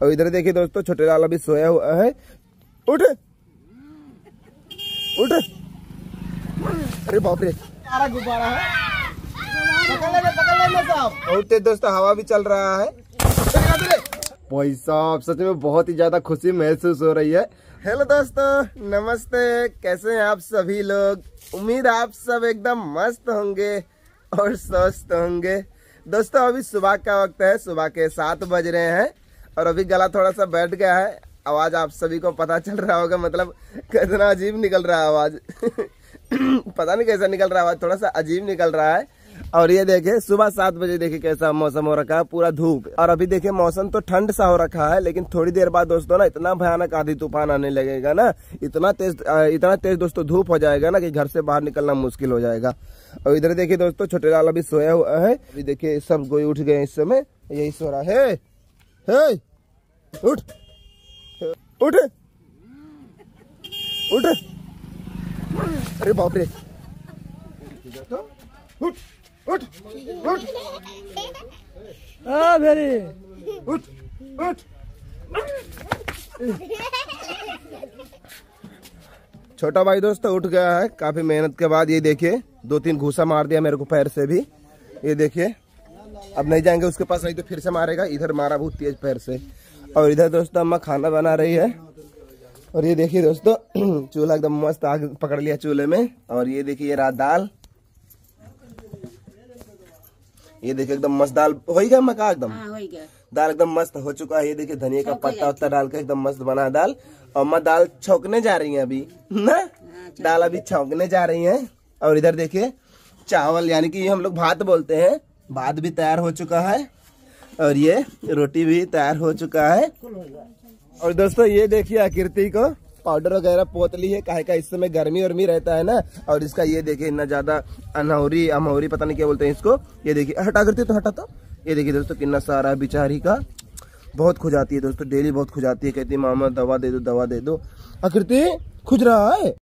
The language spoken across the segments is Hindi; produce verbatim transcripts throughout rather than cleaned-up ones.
और इधर देखिए दोस्तों छोटे लाल अभी सोया हुआ है। उठ उठ, अरे बाप रे, सारा गुब्बारा है, पकड़ ले पकड़ ले साहब। और तेज दोस्तों हवा भी चल रहा है। भाई साहब सच में बहुत ही ज्यादा खुशी महसूस हो रही है। हेलो दोस्तों, नमस्ते, कैसे हैं आप सभी लोग। उम्मीद आप सब एकदम मस्त होंगे और स्वस्थ होंगे। दोस्तों अभी सुबह का वक्त है, सुबह के सात बज रहे हैं और अभी गला थोड़ा सा बैठ गया है। आवाज आप सभी को पता चल रहा होगा, मतलब कितना अजीब निकल रहा है आवाज पता नहीं कैसा निकल रहा है आवाज, थोड़ा सा अजीब निकल रहा है। और ये देखे सुबह सात बजे देखिए कैसा मौसम हो रखा है, पूरा धूप। और अभी देखिए मौसम तो ठंड सा हो रखा है, लेकिन थोड़ी देर बाद दोस्तों ना इतना भयानक आंधी तूफान आने लगेगा ना, इतना तेज इतना तेज दोस्तों धूप हो जाएगा ना कि घर से बाहर निकलना मुश्किल हो जाएगा। और इधर देखिए दोस्तों छोटे लाल अभी सोया हुआ है। अभी देखिए सब कोई उठ गए इस समय, यही सो रहा है। हे, उठ उठ उठ, अरे बाप रे, उठ उठ उठ, हाँ भेरी, उठ उठ। छोटा भाई दोस्तों उठ गया है काफी मेहनत के बाद। ये देखिए दो तीन घूसा मार दिया मेरे को पैर से भी, ये देखिए। अब नहीं जाएंगे उसके पास, नहीं तो फिर से मारेगा। इधर मारा बहुत तेज पैर से। और इधर दोस्तों अम्मा खाना बना रही है। और ये देखिए दोस्तों चूल्हा एकदम मस्त आग पकड़ लिया चूल्हे में। और ये देखिए ये रहा दाल, ये देखिए एकदम मस्त दाल हो गया मका, एकदम दाल एकदम मस्त हो चुका है। ये देखिए धनिया का पत्ता वत्ता डाल के एकदम मस्त बना दाल। और अम्मा दाल छौंकने जा रही है अभी ना, दाल अभी छौंकने जा रही है। और इधर देखिए चावल, यानी कि हम लोग भात बोलते हैं, भात भी तैयार हो चुका है। और ये रोटी भी तैयार हो चुका है। और दोस्तों ये देखिए आकृति को पाउडर वगैरह पोत ली है, काहे का इस समय गर्मी वर्मी रहता है ना। और इसका ये देखिए इतना ज्यादा अनहौरी अमहौरी पता नहीं क्या बोलते हैं इसको। ये देखिए हटा करती तो हटा तो, ये देखिए दोस्तों कितना सारा बिचारी का, बहुत खुजाती है दोस्तों, डेली बहुत खुजाती है। कहती है मामा दवा दे दो दवा दे दो। आकृति खुज रहा है।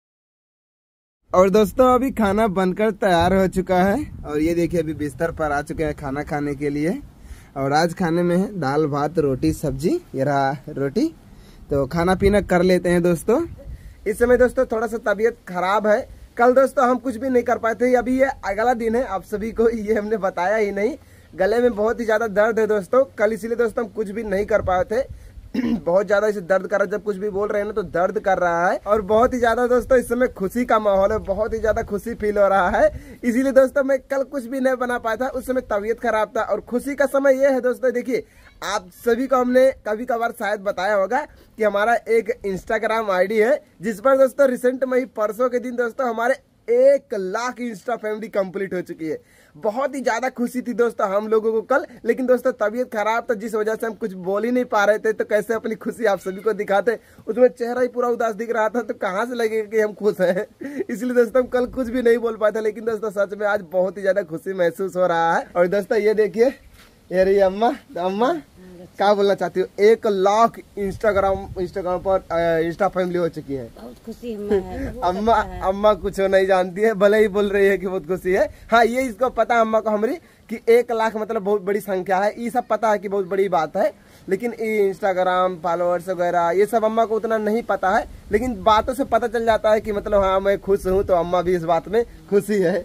और दोस्तों अभी खाना बनकर तैयार हो चुका है। और ये देखिए अभी बिस्तर पर आ चुके हैं खाना खाने के लिए। और आज खाने में है दाल भात रोटी सब्जी, ये रहा रोटी। तो खाना पीना कर लेते हैं दोस्तों। इस समय दोस्तों थोड़ा सा तबीयत खराब है। कल दोस्तों हम कुछ भी नहीं कर पाए थे, अभी ये अगला दिन है, आप सभी को ये हमने बताया ही नहीं। गले में बहुत ही ज्यादा दर्द है दोस्तों कल, इसीलिए दोस्तों हम कुछ भी नहीं कर पाए थे बहुत ज्यादा इसे दर्द कर रहा है, जब कुछ भी बोल रहे हैं ना तो दर्द कर रहा है। और बहुत ही ज्यादा दोस्तों इस समय खुशी का माहौल है, बहुत ही ज्यादा खुशी फील हो रहा है। इसीलिए दोस्तों मैं कल कुछ भी नहीं बना पाया था, उस समय तबीयत खराब था। और खुशी का समय ये है दोस्तों, देखिए आप सभी को हमने कभी कभार शायद बताया होगा कि हमारा एक इंस्टाग्राम आईडी है, जिस पर दोस्तों रिसेंट में ही परसों के दिन दोस्तों हमारे एक लाख इंस्टा फैमिली कंप्लीट हो चुकी है। बहुत ही ज्यादा खुशी थी दोस्तों हम लोगों को कल, लेकिन दोस्तों तबीयत खराब था जिस वजह से हम कुछ बोल ही नहीं पा रहे थे। तो कैसे अपनी खुशी आप सभी को दिखाते, उसमें चेहरा ही पूरा उदास दिख रहा था, तो कहाँ से लगेगा कि हम खुश हैं। इसलिए दोस्तों हम कल कुछ भी नहीं बोल पाए थे, लेकिन दोस्तों सच में आज बहुत ही ज्यादा खुशी महसूस हो रहा है। और दोस्तों ये देखिए ये रही अम्मा। तो अम्मा क्या बोलना चाहती हो, एक लाख इंस्टाग्राम इंस्टाग्राम पर इंस्टा फैमिली हो चुकी है, बहुत खुशी है। अम्मा अम्मा कुछ नहीं जानती है, भले ही बोल रही है कि बहुत खुशी है। हाँ ये इसको पता है अम्मा को हमारी कि एक लाख मतलब बहुत बड़ी संख्या है, ये सब पता है कि बहुत बड़ी बात है। लेकिन इंस्टाग्राम फॉलोअर्स वगैरह ये सब अम्मा को उतना नहीं पता है, लेकिन बातों से पता चल जाता है कि मतलब हाँ मैं खुश हूँ, तो अम्मा भी इस बात में खुशी है।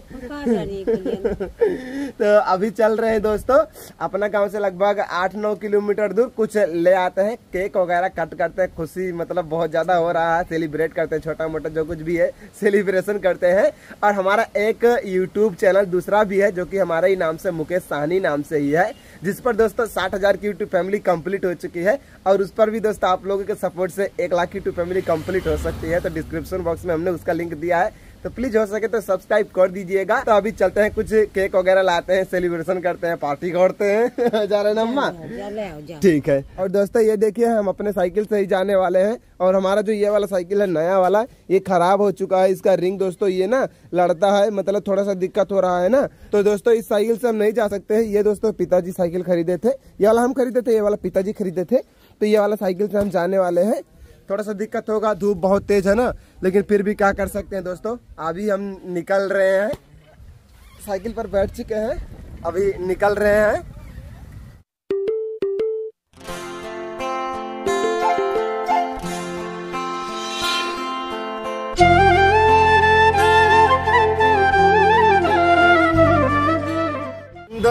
तो अभी चल रहे हैं दोस्तों अपना गांव से लगभग आठ नौ किलोमीटर दूर, कुछ ले आते हैं केक वगैरह कट करते हैं। खुशी मतलब बहुत ज्यादा हो रहा है, सेलिब्रेट करते हैं, छोटा मोटा जो कुछ भी है सेलिब्रेशन करते हैं। और हमारा एक यूट्यूब चैनल दूसरा भी है, जो कि हमारे ही नाम से मुकेश साहनी नाम से ही है, जिस पर दोस्तों साठ हजार की यूट्यूब फैमिली कंप्लीट हो चुकी है। और उस पर भी दोस्तों आप लोगों के सपोर्ट से एक लाख की यूट्यूब फैमिली कंप्लीट हो सकती है। तो डिस्क्रिप्शन बॉक्स में हमने उसका लिंक दिया है, तो प्लीज हो सके तो सब्सक्राइब कर दीजिएगा। तो अभी चलते हैं, कुछ केक वगैरह लाते हैं, सेलिब्रेशन करते हैं, पार्टी करते हैं। जा रहे हैं अम्मा, ठीक है। और दोस्तों ये देखिए हम अपने साइकिल से ही जाने वाले हैं। और हमारा जो ये वाला साइकिल है नया वाला, ये खराब हो चुका है। इसका रिंग दोस्तों ये ना लड़ता है, मतलब थोड़ा सा दिक्कत हो रहा है ना, तो दोस्तों इस साइकिल से हम नहीं जा सकते हैं। ये दोस्तों पिताजी साइकिल खरीदे थे, ये वाला हम खरीदे थे, ये वाला पिताजी खरीदे थे। तो ये वाला साइकिल से हम जाने वाले हैं। थोड़ा सा दिक्कत होगा, धूप बहुत तेज है ना, लेकिन फिर भी क्या कर सकते हैं दोस्तों। अभी हम निकल रहे हैं, साइकिल पर बैठ चुके हैं, अभी निकल रहे हैं।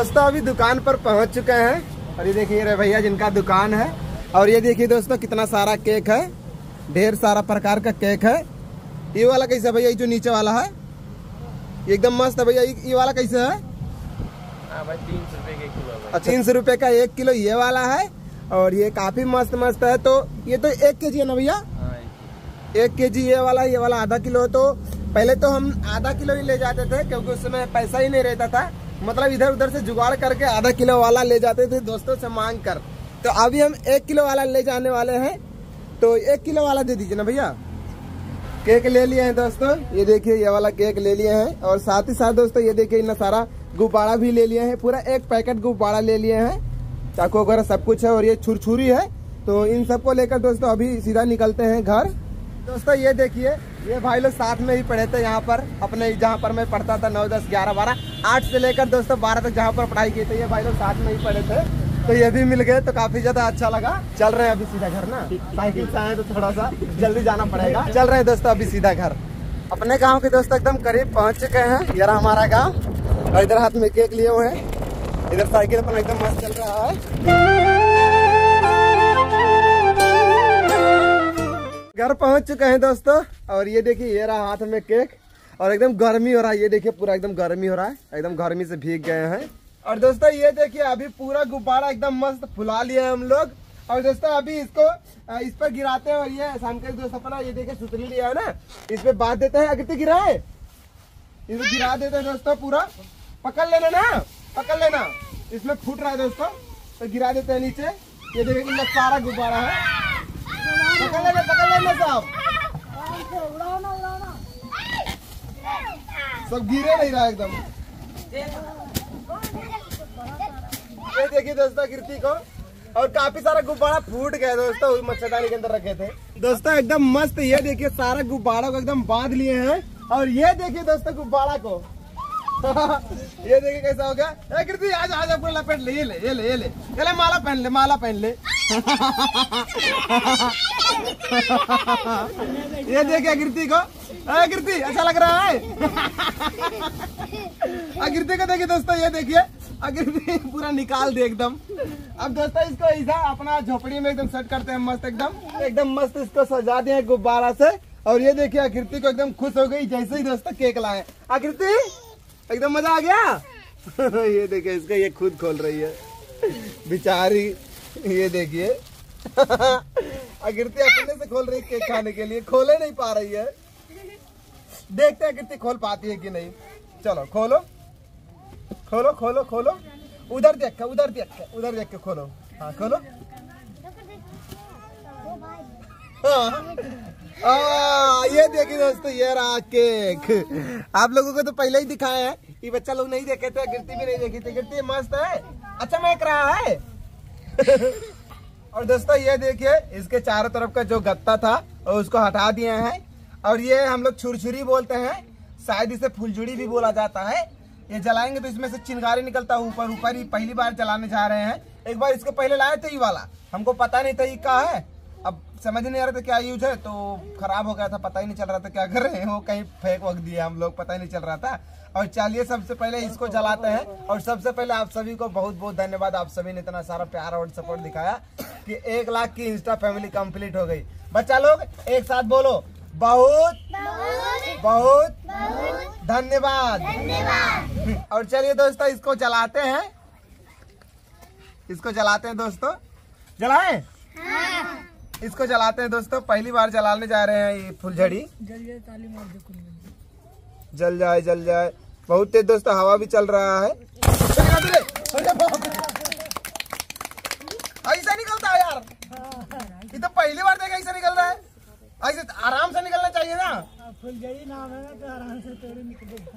दोस्तों अभी दुकान पर पहुंच चुके हैं और ये देखिए रे भैया जिनका दुकान है। और ये देखिए दोस्तों कितना सारा केक है, ढेर सारा प्रकार का केक है। ये वाला कैसा भैया, ये जो नीचे वाला है ये एकदम मस्त है भैया। ये वाला कैसे है? तीन सौ रुपए का एक किलो। तीन सौ रुपए का एक किलो ये वाला है और ये काफी मस्त मस्त है। तो ये तो एक के जी है ना भैया? एक के जी ये वाला, ये वाला आधा किलो। तो पहले तो हम आधा किलो ही ले जाते थे क्योंकि उस समय पैसा ही नहीं रहता था, मतलब इधर उधर से जुगाड़ करके आधा किलो वाला ले जाते थे दोस्तों से मांग कर। तो अभी हम एक किलो वाला ले जाने वाले हैं, तो एक किलो वाला दे दीजिए ना भैया। केक ले लिए हैं दोस्तों, ये देखिए ये वाला केक ले लिए हैं और साथ ही साथ दोस्तों ये देखिए इतना सारा गुब्बारा भी ले लिए हैं, पूरा एक पैकेट गुब्बारा ले लिए हैं, चाकू वगैरह सब कुछ है और ये छुरछुरी है। तो इन सबको लेकर दोस्तों अभी सीधा निकलते हैं घर। दोस्तों ये देखिए ये भाई लोग साथ में ही पढ़े थे यहाँ पर, अपने जहाँ पर मैं पढ़ता था नौ दस ग्यारह बारह आठ से लेकर दोस्तों बारह तक जहाँ पर पढ़ाई की थी, ये भाई लोग साथ में ही पढ़े थे। तो ये भी मिल गए तो काफी ज्यादा अच्छा लगा। चल रहे हैं अभी सीधा घर ना, साइकिल से आए तो थोड़ा सा जल्दी जाना पड़ेगा। चल रहे हैं दोस्तों अभी सीधा घर। अपने गांव के दोस्तों एकदम करीब पहुंच चुके हैं, ये रहा हमारा गांव। और इधर हाथ में केक लिए हुए हैं, इधर साइकिल पर एकदम मस्त चल रहा है। घर पहुंच चुके हैं दोस्तों और ये देखिए ये रहा हाथ में केक और एकदम गर्मी हो रहा है। ये देखिए पूरा एकदम गर्मी हो रहा है, एकदम गर्मी से भीग गए हैं। और दोस्तों ये देखिए अभी पूरा गुब्बारा एकदम मस्त फुला लिया है हम लोग। और दोस्तों अभी इसको इस पर गिराते हैं और ये शाम के दोस्त अपना ये देखिए सुतरी लिया है ना, इस पे बांध देते हैं। अगर गिराए इसको गिरा देते हैं दोस्तों, पूरा पकड़ लेना ना, पकड़ लेना, इसमें फूट रहा है दोस्तों तो गिरा देते हैं नीचे। ये देखिए कितना सारा गुब्बारा है, पकड़ लेना पकड़ लेना साहब, सब गिरे नहीं रहा एकदम। ये देखिए दोस्तों कीर्ति को, और काफी सारा गुब्बारा फूट गया दोस्तों, मच्छरदानी के अंदर रखे थे दोस्तों एकदम मस्त। ये देखिए सारा गुब्बारा को एकदम बांध लिए हैं और ये देखिए दोस्तों गुब्बारा को ये देखिए कैसा हो गया। ए कीर्ति आज आज आपको लपेट ले, ये ले ये ले ये ले ये ले माला पहन ले, माला पहन ले ये देखिए कीर्ति को, ए कीर्ति अच्छा लग रहा है कीर्ति को देखिए दोस्तों, ये देखिए कीर्ति पूरा निकाल दे एकदम। अब दोस्तों इसको ऐसा अपना झोपड़ी में एकदम सेट करते हैं मस्त, एकदम एकदम मस्त इसको सजा दिए गुब्बारा से। और ये देखिए आकृति को एकदम खुश हो गई जैसे ही दोस्तों केक लाए। आकृति एकदम मजा आ गया ये देखिए इसका ये खुद खोल रही है बेचारी, ये देखिए आकृति अपने से खोल रही केक खाने के लिए, खोले नहीं पा रही है। देखते हैं आकृति खोल पाती है कि नहीं। चलो खोलो खोलो खोलो खोलो, उधर देख के उधर देख के उधर देख के खोलो। हाँ खोलो। हाँ आ, ये देखिए दोस्तों ये रहा केक। आप लोगों को तो पहले ही दिखाया है, ये बच्चा लोग नहीं देखे थे, गिरती भी नहीं देखी थी। गिरती मस्त है, अच्छा महक रहा है और दोस्तों ये देखिए इसके चारों तरफ का जो गत्ता था और उसको हटा दिए हैं। और ये हम लोग छुरछुरी बोलते हैं, शायद इसे फुलझुड़ी भी बोला जाता है। ये जलाएंगे तो इसमें से चिंगारी निकलता है ऊपर ऊपर ही। पहली बार जलाने जा रहे हैं, एक बार इसको पहले लाए थे ये वाला, हमको पता नहीं था ये क्या है, अब समझ नहीं आ रहा था क्या यूज है, तो खराब हो गया था, पता ही नहीं चल रहा था क्या कर रहे हैं, वो कहीं फेंक वक दिए हम लोग, पता ही नहीं चल रहा था। और चलिए सबसे पहले इसको जलाते हैं। और सबसे पहले आप सभी को बहुत बहुत धन्यवाद, आप सभी ने इतना सारा प्यार और सपोर्ट दिखाया कि एक लाख की इंस्टा फैमिली कंप्लीट हो गई। बच्चा लोग एक साथ बोलो, बहुत बहुत, बहुत, बहुत धन्यवाद, धन्यवाद। और चलिए दोस्तों इसको जलाते हैं, इसको जलाते हैं दोस्तों, जलाएं? हाँ। इसको जलाते हैं दोस्तों, पहली बार जलाने जा रहे हैं ये फुलझड़ी। जल जाए ताली मार दे, जल जाए जल जाए, बहुत तेज दोस्तों हवा भी चल रहा है। ऐसा निकलता है यार, ये तो पहली बार देखा ऐसा निकल रहा है, ऐसे आराम से निकलना चाहिए ना। फुलझड़ी नाम है ना तो आराम से तोड़े निकलेगा।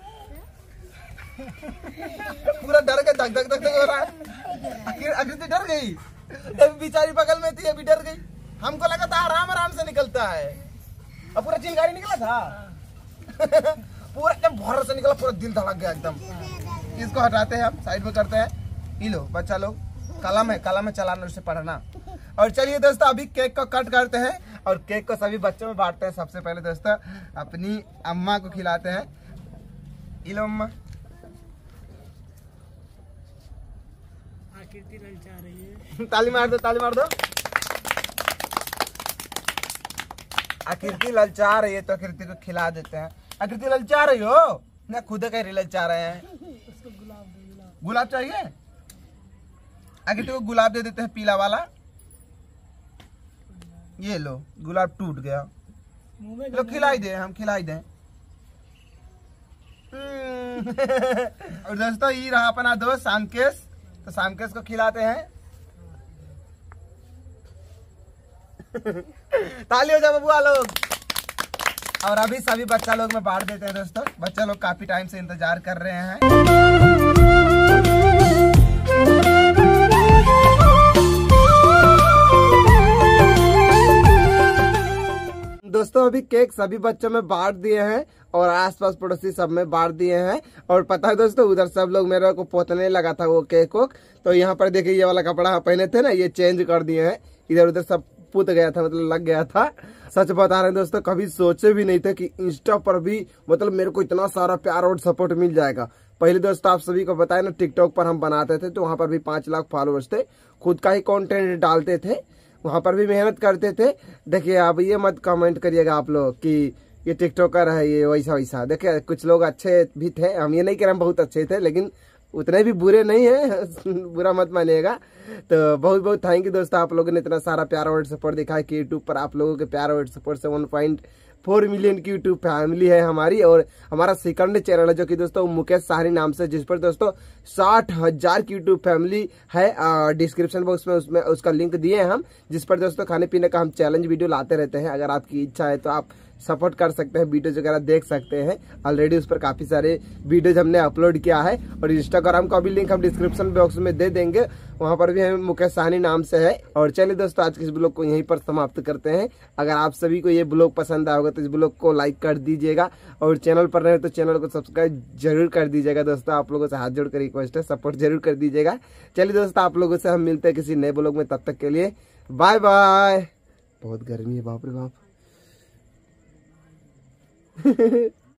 पूरा डर के धक धक धक धक हो रहा है। आखिर आखिर तो डर गई, अभी बेचारी बगल में थी, अभी डर गई। हमको लगा था आराम आराम से निकलता है, अब पूरा चिंगारी निकला था पूरा एकदम भर से निकला, पूरा दिल धड़क गया एकदम। इसको हटाते हैं, हम साइड में करते हैं। ये लो बच्चा लोग, कलम है, कलम में चलाना, उससे पढ़ना। और चलिए दोस्तों अभी केक को कट करते हैं और केक को सभी बच्चों में बांटते हैं। सबसे पहले दोस्तों अपनी अम्मा को खिलाते हैं। ये लो अम्मा, आकृति ललचा रही है। ताली मार दो, ताली मार दो। आकृति ललचा रही है तो आकृति को खिला देते हैं। आकृति ललचा रही हो ना, खुद कह रही ललचा रहे हैं। उसको गुलाब दो, गुलाब गुलाब चाहिए, आकृति को गुलाब दे देते हैं पीला वाला। ये लो, गुलाब टूट गया। मुंह में लो खिलाई दे, हम खिलाई दें। और दोस्तों ये रहा अपना दोस्त शामकेश, तो शामकेश को खिलाते हैं। ताली हो जाओ बबुआ लोग। और अभी सभी बच्चा लोग में बांट देते हैं दोस्तों। बच्चा लोग काफी टाइम से इंतजार कर रहे हैं। दोस्तों अभी केक सभी बच्चों में बांट दिए हैं और आसपास पड़ोसी सब में बांट दिए हैं। और पता है दोस्तों, उधर सब लोग मेरे को पोतने लगा था वो केक को, तो यहाँ पर देखिए ये वाला कपड़ा पहने थे ना, ये चेंज कर दिए हैं। इधर उधर सब पुत गया था, मतलब लग गया था। सच बता रहे हैं दोस्तों, कभी सोचे भी नहीं थे कि इंस्टा पर भी मतलब मेरे को इतना सारा प्यार और सपोर्ट मिल जाएगा। पहले दोस्तों आप सभी को बताया ना, टिकटॉक पर हम बनाते थे तो वहां पर भी पांच लाख फॉलोअर्स थे। खुद का ही कंटेंट डालते थे, वहां पर भी मेहनत करते थे। देखिए आप ये मत कमेंट करिएगा आप लोग कि ये टिकटॉकर है ये वैसा वैसा। देखिए कुछ लोग अच्छे भी थे, हम ये नहीं कह रहे हम बहुत अच्छे थे, लेकिन उतने भी बुरे नहीं है। बुरा मत मानिएगा। तो बहुत बहुत थैंक यू दोस्तों, आप लोगों ने इतना सारा प्यार और सपोर्ट दिखाया कि यूट्यूब पर आप लोगों के प्यार और सपोर्ट से वन पॉइंट फोर मिलियन की यूट्यूब फैमिली है हमारी। और हमारा सेकंड चैनल है जो कि दोस्तों मुकेश साहनी नाम से, जिस पर दोस्तों साठ हजार की यूट्यूब फैमिली है। डिस्क्रिप्शन बॉक्स में उसमें उसका लिंक दिए हैं हम, जिस पर दोस्तों खाने पीने का हम चैलेंज वीडियो लाते रहते हैं। अगर आपकी इच्छा है तो आप सपोर्ट कर सकते हैं, वीडियोज वगैरह देख सकते हैं। ऑलरेडी उस पर काफी सारे वीडियोज हमने अपलोड किया है। और इंस्टाग्राम का भी लिंक हम डिस्क्रिप्शन बॉक्स में दे देंगे, वहां पर भी हमें मुकेश साहनी नाम से है। और चलिए दोस्तों आज के इस ब्लॉग को यहीं पर समाप्त करते हैं। अगर आप सभी को ये ब्लॉग पसंद आएगा तो इस ब्लॉग को लाइक कर दीजिएगा, और चैनल पर रहे तो चैनल को सब्सक्राइब जरूर कर दीजिएगा। दोस्तों आप लोगों से हाथ जोड़ कर रिक्वेस्ट है, सपोर्ट जरूर कर दीजिएगा। चलिए दोस्तों आप लोगों से हम मिलते हैं किसी नए ब्लॉग में, तब तक के लिए बाय बाय। बहुत गर्मी है, बाप रे बाप।